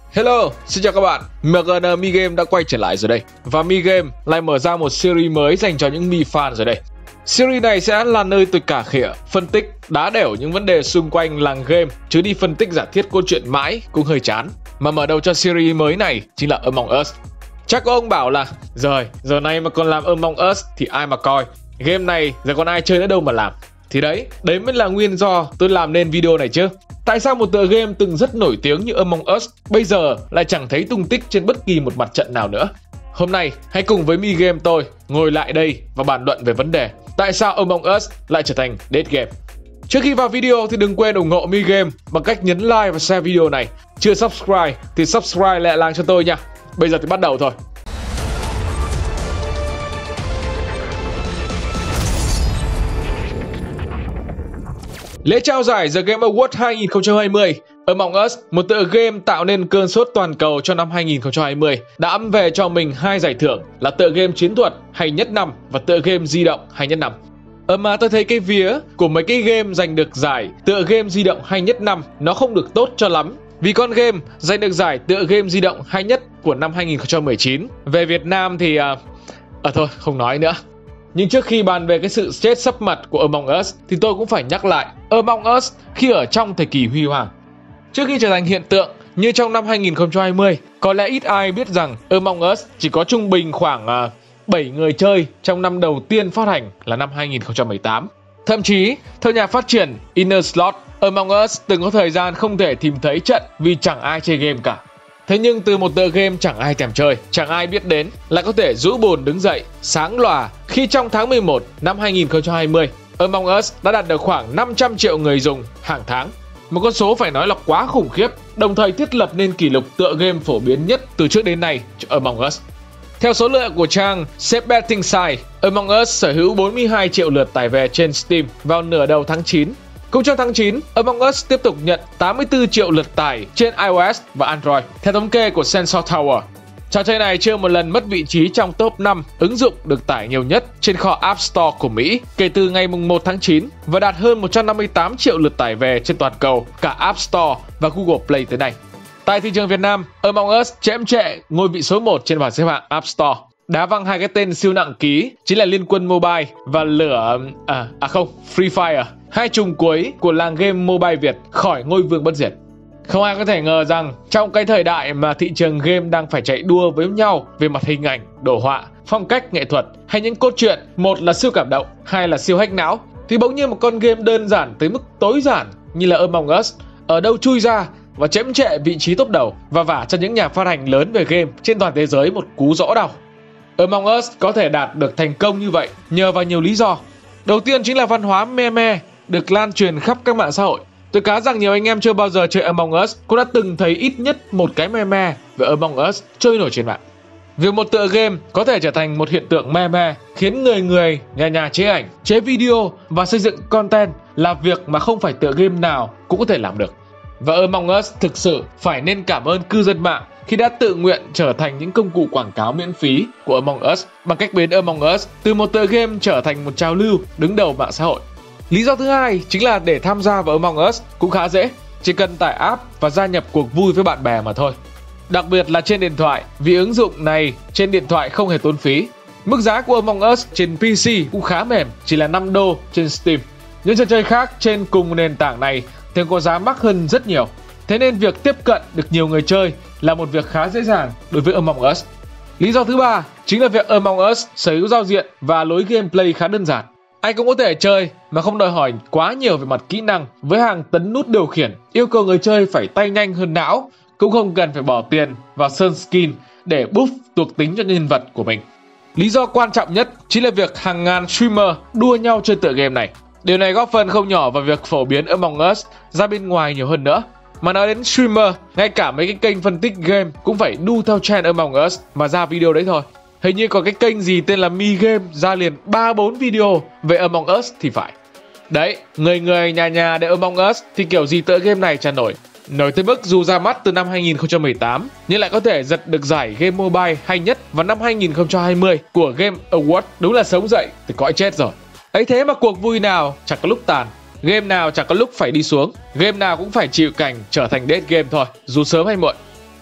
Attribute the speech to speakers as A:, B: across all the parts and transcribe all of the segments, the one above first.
A: Hello, xin chào các bạn. MGN Mi Game đã quay trở lại rồi đây. Và Mi Game lại mở ra một series mới dành cho những Mi fan rồi đây. Series này sẽ là nơi tôi cà khịa, phân tích, đá đểu những vấn đề xung quanh làng game, chứ đi phân tích giả thiết câu chuyện mãi cũng hơi chán. Mà mở đầu cho series mới này chính là Among Us. Chắc có ông bảo là giờ này mà còn làm Among Us thì ai mà coi. Game này giờ còn ai chơi nữa đâu mà làm. Thì đấy mới là nguyên do tôi làm nên video này chứ. Tại sao một tựa game từng rất nổi tiếng như Among Us bây giờ lại chẳng thấy tung tích trên bất kỳ một mặt trận nào nữa? Hôm nay hãy cùng với Mi Game tôi ngồi lại đây và bàn luận về vấn đề tại sao Among Us lại trở thành dead game. Trước khi vào video thì đừng quên ủng hộ Mi Game bằng cách nhấn like và share video này. Chưa subscribe thì subscribe lại làng cho tôi nha. Bây giờ thì bắt đầu thôi. Lễ trao giải The Game Awards 2020, Among Us, một tựa game tạo nên cơn sốt toàn cầu cho năm 2020, đã ẵm về cho mình 2 giải thưởng là tựa game chiến thuật hay nhất năm và tựa game di động hay nhất năm. Mà tôi thấy cái vía của mấy cái game giành được giải tựa game di động hay nhất năm nó không được tốt cho lắm. Vì con game giành được giải tựa game di động hay nhất của năm 2019 về Việt Nam thì thôi không nói nữa. Nhưng trước khi bàn về cái sự chết sấp mặt của Among Us thì tôi cũng phải nhắc lại Among Us khi ở trong thời kỳ huy hoàng. Trước khi trở thành hiện tượng như trong năm 2020, có lẽ ít ai biết rằng Among Us chỉ có trung bình khoảng 7 người chơi trong năm đầu tiên phát hành là năm 2018. Thậm chí, theo nhà phát triển Inner Slot, Among Us từng có thời gian không thể tìm thấy trận vì chẳng ai chơi game cả. Thế nhưng từ một tựa game chẳng ai thèm chơi, chẳng ai biết đến lại có thể rũ bồn đứng dậy, sáng lòa khi trong tháng 11 năm 2020, Among Us đã đạt được khoảng 500 triệu người dùng hàng tháng. Một con số phải nói là quá khủng khiếp, đồng thời thiết lập nên kỷ lục tựa game phổ biến nhất từ trước đến nay cho Among Us. Theo số liệu của trang Safe Betting Site, Among Us sở hữu 42 triệu lượt tải về trên Steam vào nửa đầu tháng 9. Cũng trong tháng 9, Among Us tiếp tục nhận 84 triệu lượt tải trên iOS và Android, theo thống kê của Sensor Tower. Trò chơi này chưa một lần mất vị trí trong top 5 ứng dụng được tải nhiều nhất trên kho App Store của Mỹ kể từ ngày 1 tháng 9 và đạt hơn 158 triệu lượt tải về trên toàn cầu, cả App Store và Google Play tới nay. Tại thị trường Việt Nam, Among Us chễm chệ ngôi vị số 1 trên bảng xếp hạng App Store. Đá văng hai cái tên siêu nặng ký chính là Liên Quân Mobile và Free Fire, hai trùng cuối của làng game mobile Việt khỏi ngôi vương bất diệt. Không ai có thể ngờ rằng trong cái thời đại mà thị trường game đang phải chạy đua với nhau về mặt hình ảnh, đồ họa, phong cách nghệ thuật hay những cốt truyện, một là siêu cảm động, hai là siêu hack não, thì bỗng nhiên một con game đơn giản tới mức tối giản như là Among Us ở đâu chui ra và chễm chệ vị trí top đầu và vả cho những nhà phát hành lớn về game trên toàn thế giới một cú rõ đau. Among Us có thể đạt được thành công như vậy nhờ vào nhiều lý do. Đầu tiên chính là văn hóa meme được lan truyền khắp các mạng xã hội. Tôi cá rằng nhiều anh em chưa bao giờ chơi Among Us cũng đã từng thấy ít nhất một cái meme về Among Us trôi nổi trên mạng. Việc một tựa game có thể trở thành một hiện tượng meme khiến người nhà chế ảnh, chế video và xây dựng content là việc mà không phải tựa game nào cũng có thể làm được. Và Among Us thực sự phải nên cảm ơn cư dân mạng khi đã tự nguyện trở thành những công cụ quảng cáo miễn phí của Among Us bằng cách biến Among Us từ một tựa game trở thành một trào lưu đứng đầu mạng xã hội. Lý do thứ hai chính là để tham gia vào Among Us cũng khá dễ, chỉ cần tải app và gia nhập cuộc vui với bạn bè mà thôi. Đặc biệt là trên điện thoại, vì ứng dụng này trên điện thoại không hề tốn phí. Mức giá của Among Us trên PC cũng khá mềm, chỉ là 5 đô trên Steam. Những trò chơi khác trên cùng nền tảng này thường có giá mắc hơn rất nhiều. Thế nên việc tiếp cận được nhiều người chơi là một việc khá dễ dàng đối với Among Us. Lý do thứ ba chính là việc Among Us sở hữu giao diện và lối gameplay khá đơn giản. Ai cũng có thể chơi mà không đòi hỏi quá nhiều về mặt kỹ năng với hàng tấn nút điều khiển, yêu cầu người chơi phải tay nhanh hơn não, cũng không cần phải bỏ tiền vào sơn skin để buff thuộc tính cho nhân vật của mình. Lý do quan trọng nhất chính là việc hàng ngàn streamer đua nhau chơi tựa game này. Điều này góp phần không nhỏ vào việc phổ biến Among Us ra bên ngoài nhiều hơn nữa. Mà nói đến streamer, ngay cả mấy cái kênh phân tích game cũng phải đu theo trend Among Us mà ra video đấy thôi. Hình như có cái kênh gì tên là Mi Game ra liền 3-4 video về Among Us thì phải. Đấy, người nhà đều Among Us thì kiểu gì tựa game này chả nổi. Nổi tới mức dù ra mắt từ năm 2018 nhưng lại có thể giật được giải game mobile hay nhất vào năm 2020 của Game Awards. Đúng là sống dậy từ cõi chết rồi. Ấy thế mà cuộc vui nào chẳng có lúc tàn, game nào chẳng có lúc phải đi xuống, game nào cũng phải chịu cảnh trở thành dead game thôi, dù sớm hay muộn.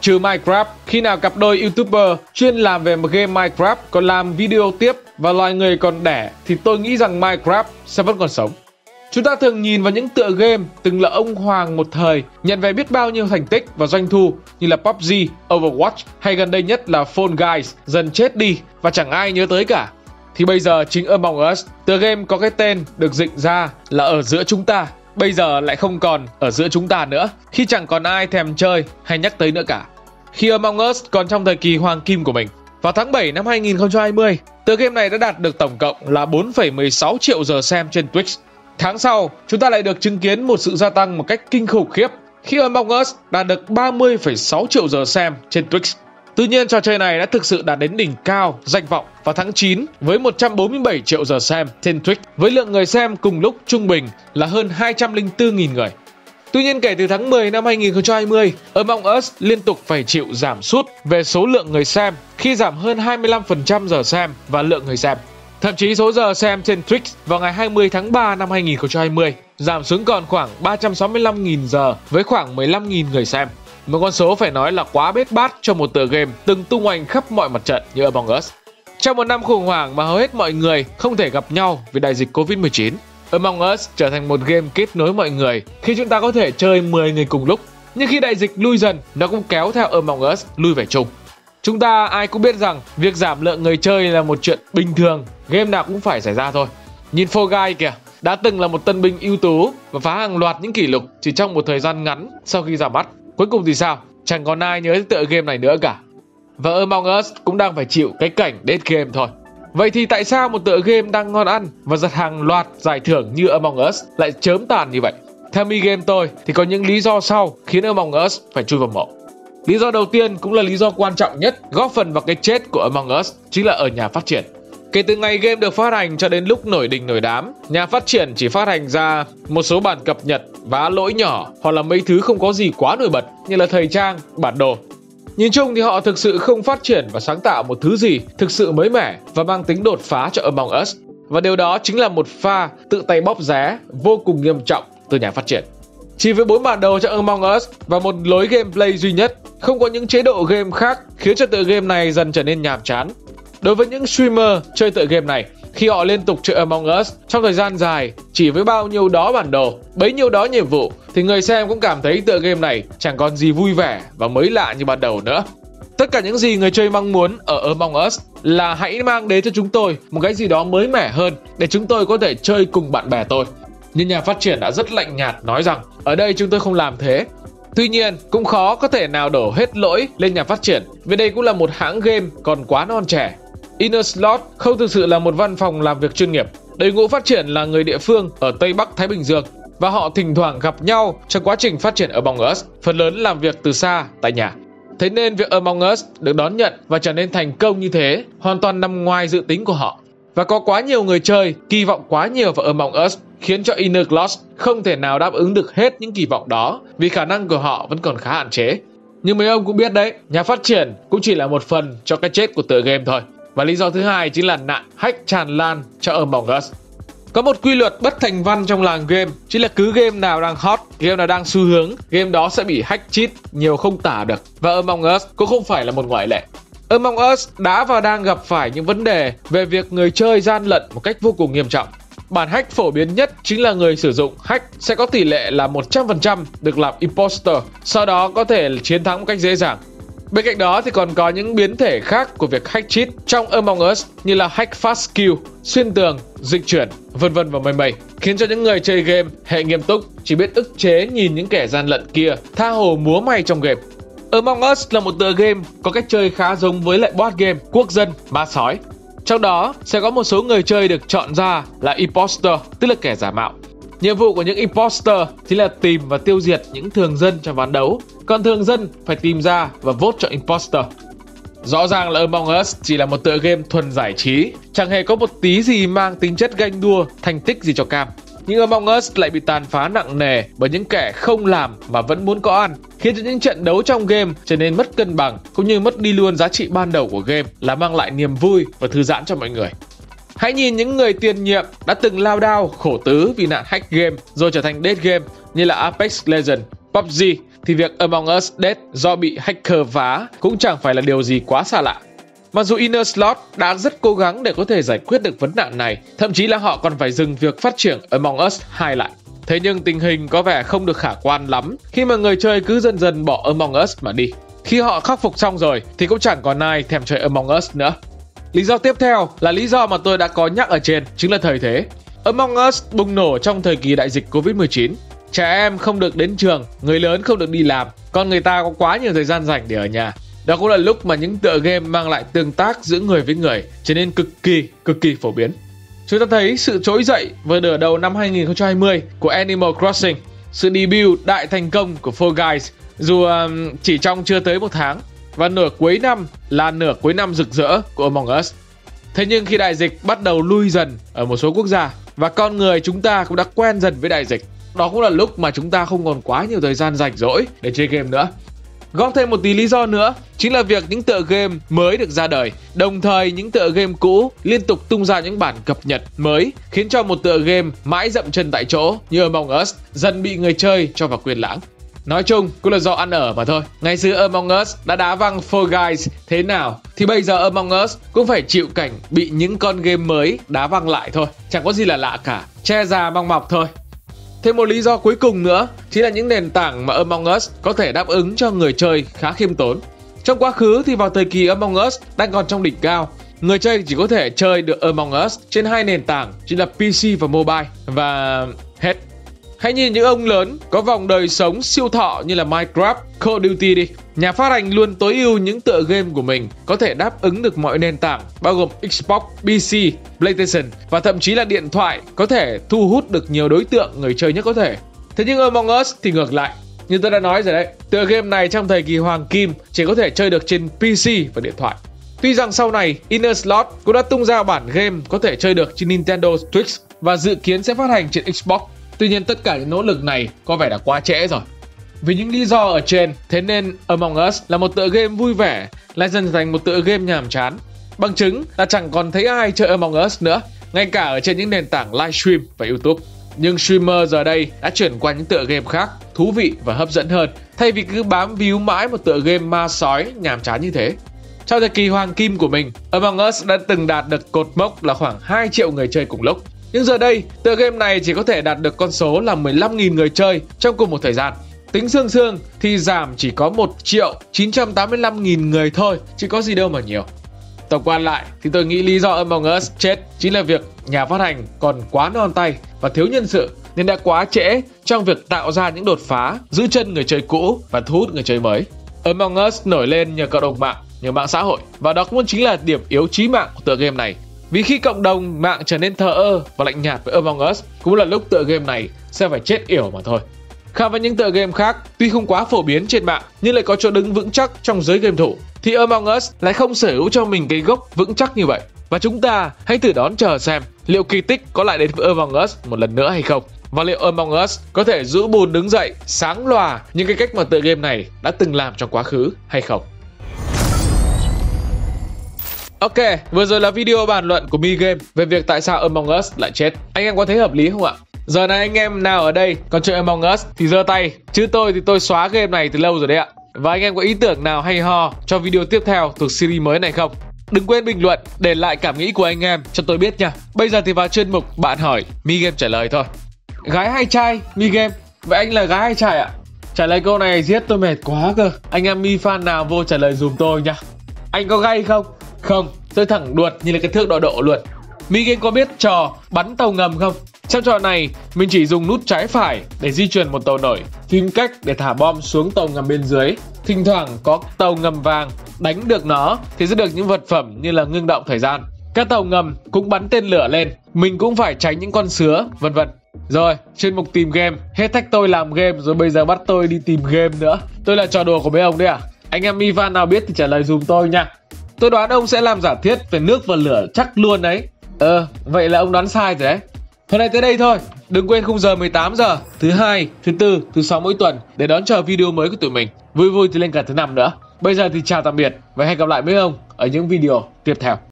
A: Trừ Minecraft, khi nào cặp đôi YouTuber chuyên làm về một game Minecraft còn làm video tiếp và loài người còn đẻ thì tôi nghĩ rằng Minecraft sẽ vẫn còn sống. Chúng ta thường nhìn vào những tựa game từng là ông hoàng một thời, nhận về biết bao nhiêu thành tích và doanh thu như là PUBG, Overwatch hay gần đây nhất là Fall Guys dần chết đi và chẳng ai nhớ tới cả. Thì bây giờ chính Among Us, tựa game có cái tên được dựng ra là ở giữa chúng ta, bây giờ lại không còn ở giữa chúng ta nữa, khi chẳng còn ai thèm chơi hay nhắc tới nữa cả. Khi Among Us còn trong thời kỳ hoàng kim của mình, vào tháng 7 năm 2020, tựa game này đã đạt được tổng cộng là 4,16 triệu giờ xem trên Twitch. Tháng sau, chúng ta lại được chứng kiến một sự gia tăng một cách kinh khủng khiếp khi Among Us đạt được 30,6 triệu giờ xem trên Twitch. Tuy nhiên, trò chơi này đã thực sự đạt đến đỉnh cao danh vọng vào tháng 9 với 147 triệu giờ xem trên Twitch, với lượng người xem cùng lúc trung bình là hơn 204.000 người. Tuy nhiên, kể từ tháng 10 năm 2020, Among Us liên tục phải chịu giảm sút về số lượng người xem khi giảm hơn 25% giờ xem và lượng người xem. Thậm chí số giờ xem trên Twitch vào ngày 20 tháng 3 năm 2020 giảm xuống còn khoảng 365.000 giờ với khoảng 15.000 người xem. Một con số phải nói là quá bết bát cho một tựa game từng tung hoành khắp mọi mặt trận như Among Us. Trong một năm khủng hoảng mà hầu hết mọi người không thể gặp nhau vì đại dịch Covid-19, Among Us trở thành một game kết nối mọi người khi chúng ta có thể chơi 10 người cùng lúc. Nhưng khi đại dịch lui dần, nó cũng kéo theo Among Us lui về chung. Chúng ta ai cũng biết rằng việc giảm lượng người chơi là một chuyện bình thường, game nào cũng phải xảy ra thôi. Nhìn Fall Guys kìa, đã từng là một tân binh ưu tú và phá hàng loạt những kỷ lục chỉ trong một thời gian ngắn sau khi ra mắt. Cuối cùng thì sao? Chẳng còn ai nhớ tựa game này nữa cả. Và Among Us cũng đang phải chịu cái cảnh dead game thôi. Vậy thì tại sao một tựa game đang ngon ăn và giật hàng loạt giải thưởng như Among Us lại chớm tàn như vậy? Theo mi game tôi thì có những lý do sau khiến Among Us phải chui vào mộ. Lý do đầu tiên cũng là lý do quan trọng nhất góp phần vào cái chết của Among Us chính là ở nhà phát triển. Kể từ ngày game được phát hành cho đến lúc nổi đình nổi đám, nhà phát triển chỉ phát hành ra một số bản cập nhật, vá lỗi nhỏ hoặc là mấy thứ không có gì quá nổi bật như là thời trang, bản đồ. Nhìn chung thì họ thực sự không phát triển và sáng tạo một thứ gì thực sự mới mẻ và mang tính đột phá cho Among Us. Và điều đó chính là một pha tự tay bóp ré vô cùng nghiêm trọng từ nhà phát triển. Chỉ với 4 bản đồ cho Among Us và một lối gameplay duy nhất, không có những chế độ game khác khiến cho tựa game này dần trở nên nhàm chán. Đối với những streamer chơi tựa game này, khi họ liên tục chơi Among Us trong thời gian dài chỉ với bao nhiêu đó bản đồ, bấy nhiêu đó nhiệm vụ, thì người xem cũng cảm thấy tựa game này chẳng còn gì vui vẻ và mới lạ như ban đầu nữa. Tất cả những gì người chơi mong muốn ở Among Us là hãy mang đến cho chúng tôi một cái gì đó mới mẻ hơn để chúng tôi có thể chơi cùng bạn bè tôi. Nhưng nhà phát triển đã rất lạnh nhạt nói rằng ở đây chúng tôi không làm thế. Tuy nhiên, cũng khó có thể nào đổ hết lỗi lên nhà phát triển vì đây cũng là một hãng game còn quá non trẻ. Innersloth không thực sự là một văn phòng làm việc chuyên nghiệp. Đội ngũ phát triển là người địa phương ở Tây Bắc Thái Bình Dương và họ thỉnh thoảng gặp nhau trong quá trình phát triển Among Us, phần lớn làm việc từ xa tại nhà. Thế nên việc Among Us được đón nhận và trở nên thành công như thế hoàn toàn nằm ngoài dự tính của họ. Và có quá nhiều người chơi kỳ vọng quá nhiều vào Among Us khiến cho Innersloth không thể nào đáp ứng được hết những kỳ vọng đó vì khả năng của họ vẫn còn khá hạn chế. Nhưng mấy ông cũng biết đấy, nhà phát triển cũng chỉ là một phần cho cái chết của tựa game thôi. Và lý do thứ hai chính là nạn hack tràn lan cho Among Us. Có một quy luật bất thành văn trong làng game, chính là cứ game nào đang hot, game nào đang xu hướng, game đó sẽ bị hack cheat nhiều không tả được. Và Among Us cũng không phải là một ngoại lệ. Among Us đã và đang gặp phải những vấn đề về việc người chơi gian lận một cách vô cùng nghiêm trọng. Bản hack phổ biến nhất chính là người sử dụng hack sẽ có tỷ lệ là 100% được làm imposter, sau đó có thể chiến thắng một cách dễ dàng. Bên cạnh đó thì còn có những biến thể khác của việc hack cheat trong Among Us như là hack fast kill, xuyên tường, dịch chuyển, vân vân và mây mây, khiến cho những người chơi game hệ nghiêm túc chỉ biết ức chế nhìn những kẻ gian lận kia tha hồ múa may trong game. Among Us là một tựa game có cách chơi khá giống với lại board game quốc dân ma sói. Trong đó sẽ có một số người chơi được chọn ra là imposter, tức là kẻ giả mạo. Nhiệm vụ của những imposter chính là tìm và tiêu diệt những thường dân trong ván đấu, còn thường dân phải tìm ra và vote cho imposter. Rõ ràng là Among Us chỉ là một tựa game thuần giải trí, chẳng hề có một tí gì mang tính chất ganh đua, thành tích gì cho cam. Nhưng Among Us lại bị tàn phá nặng nề bởi những kẻ không làm mà vẫn muốn có ăn, khiến cho những trận đấu trong game trở nên mất cân bằng, cũng như mất đi luôn giá trị ban đầu của game là mang lại niềm vui và thư giãn cho mọi người. Hãy nhìn những người tiền nhiệm đã từng lao đao, khổ tứ vì nạn hack game rồi trở thành dead game như là Apex Legends, PUBG thì việc Among Us dead do bị hacker phá cũng chẳng phải là điều gì quá xa lạ. Mặc dù Innersloth đã rất cố gắng để có thể giải quyết được vấn nạn này, thậm chí là họ còn phải dừng việc phát triển Among Us 2 lại. Thế nhưng tình hình có vẻ không được khả quan lắm khi mà người chơi cứ dần dần bỏ Among Us mà đi. Khi họ khắc phục xong rồi thì cũng chẳng còn ai thèm chơi Among Us nữa. Lý do tiếp theo là lý do mà tôi đã có nhắc ở trên, chính là thời thế. Among Us bùng nổ trong thời kỳ đại dịch Covid-19. Trẻ em không được đến trường, người lớn không được đi làm, còn người ta có quá nhiều thời gian rảnh để ở nhà. Đó cũng là lúc mà những tựa game mang lại tương tác giữa người với người trở nên cực kỳ phổ biến. Chúng ta thấy sự trỗi dậy vào nửa đầu năm 2020 của Animal Crossing, sự debut đại thành công của Fall Guys dù chỉ trong chưa tới 1 tháng, và nửa cuối năm là nửa cuối năm rực rỡ của Among Us. Thế nhưng khi đại dịch bắt đầu lui dần ở một số quốc gia và con người chúng ta cũng đã quen dần với đại dịch, đó cũng là lúc mà chúng ta không còn quá nhiều thời gian rảnh rỗi để chơi game nữa. Góp thêm một tí lý do nữa, chính là việc những tựa game mới được ra đời, đồng thời những tựa game cũ liên tục tung ra những bản cập nhật mới, khiến cho một tựa game mãi dậm chân tại chỗ như Among Us dần bị người chơi cho vào quên lãng. Nói chung cũng là do ăn ở mà thôi. Ngày xưa Among Us đã đá văng Fall Guys thế nào thì bây giờ Among Us cũng phải chịu cảnh bị những con game mới đá văng lại thôi. Chẳng có gì là lạ cả, che già măng mọc thôi. Thêm một lý do cuối cùng nữa chính là những nền tảng mà Among Us có thể đáp ứng cho người chơi khá khiêm tốn. Trong quá khứ thì vào thời kỳ Among Us đang còn trong đỉnh cao, người chơi chỉ có thể chơi được Among Us trên 2 nền tảng, chính là PC và mobile, và hết. Hãy nhìn những ông lớn có vòng đời sống siêu thọ như là Minecraft, Call of Duty đi. Nhà phát hành luôn tối ưu những tựa game của mình có thể đáp ứng được mọi nền tảng, bao gồm Xbox, PC, PlayStation và thậm chí là điện thoại, có thể thu hút được nhiều đối tượng người chơi nhất có thể. Thế nhưng Among Us thì ngược lại. Như tôi đã nói rồi đấy, tựa game này trong thời kỳ hoàng kim chỉ có thể chơi được trên PC và điện thoại. Tuy rằng sau này Innersloth cũng đã tung ra bản game có thể chơi được trên Nintendo Switch và dự kiến sẽ phát hành trên Xbox. Tuy nhiên tất cả những nỗ lực này có vẻ đã quá trễ rồi. Vì những lý do ở trên, thế nên Among Us là một tựa game vui vẻ lại dần trở thành một tựa game nhàm chán. Bằng chứng là chẳng còn thấy ai chơi Among Us nữa, ngay cả ở trên những nền tảng livestream và YouTube. Nhưng streamer giờ đây đã chuyển qua những tựa game khác, thú vị và hấp dẫn hơn, thay vì cứ bám víu mãi một tựa game ma sói nhàm chán như thế. Trong thời kỳ hoàng kim của mình, Among Us đã từng đạt được cột mốc là khoảng 2 triệu người chơi cùng lúc. Nhưng giờ đây, tựa game này chỉ có thể đạt được con số là 15.000 người chơi trong cùng một thời gian. Tính xương thì giảm chỉ có 1.985.000 người thôi, chứ có gì đâu mà nhiều. Tổng quan lại thì tôi nghĩ lý do Among Us chết chính là việc nhà phát hành còn quá non tay và thiếu nhân sự, nên đã quá trễ trong việc tạo ra những đột phá, giữ chân người chơi cũ và thu hút người chơi mới. Among Us nổi lên nhờ cộng đồng mạng, nhờ mạng xã hội, và đó cũng chính là điểm yếu chí mạng của tựa game này. Vì khi cộng đồng mạng trở nên thờ ơ và lạnh nhạt với Among Us, cũng là lúc tựa game này sẽ phải chết yểu mà thôi. Khác với những tựa game khác, tuy không quá phổ biến trên mạng nhưng lại có chỗ đứng vững chắc trong giới game thủ, thì Among Us lại không sở hữu cho mình cái gốc vững chắc như vậy. Và chúng ta hãy thử đón chờ xem liệu kỳ tích có lại đến với Among Us một lần nữa hay không, và liệu Among Us có thể rũ bùn đứng dậy, sáng lòa những cái cách mà tựa game này đã từng làm trong quá khứ hay không. Ok, vừa rồi là video bàn luận của Mi Game về việc tại sao Among Us lại chết. Anh em có thấy hợp lý không ạ? Giờ này anh em nào ở đây còn chơi Among Us thì giơ tay, chứ tôi thì tôi xóa game này từ lâu rồi đấy ạ. Và anh em có ý tưởng nào hay ho cho video tiếp theo thuộc series mới này không? Đừng quên bình luận để lại cảm nghĩ của anh em cho tôi biết nha. Bây giờ thì vào chuyên mục bạn hỏi, Mi Game trả lời thôi. Gái hay trai, Mi Game? Vậy anh là gái hay trai ạ? Trả lời câu này giết tôi mệt quá cơ. Anh em Mi fan nào vô trả lời dùm tôi nha. Anh có gay không? Không, tôi thẳng đuột như là cái thước đo độ luôn. Mi Game có biết trò bắn tàu ngầm không? Trong trò này, mình chỉ dùng nút trái phải để di chuyển một tàu nổi, tìm cách để thả bom xuống tàu ngầm bên dưới. Thỉnh thoảng có tàu ngầm vàng, đánh được nó thì sẽ được những vật phẩm như là ngưng động thời gian. Các tàu ngầm cũng bắn tên lửa lên, mình cũng phải tránh những con sứa, vân vân. Rồi, chuyên mục tìm game, hết thách tôi làm game rồi bây giờ bắt tôi đi tìm game nữa. Tôi là trò đùa của mấy ông đấy à? Anh em Mi fan nào biết thì trả lời dùm tôi nha. Tôi đoán ông sẽ làm giả thiết về nước và lửa chắc luôn đấy. Vậy là ông đoán sai rồi đấy. Hôm nay tới đây thôi. Đừng quên khung giờ 18 giờ, thứ hai, thứ tư, thứ sáu mỗi tuần để đón chờ video mới của tụi mình. Vui vui thì lên cả thứ năm nữa. Bây giờ thì chào tạm biệt và hẹn gặp lại mấy ông ở những video tiếp theo.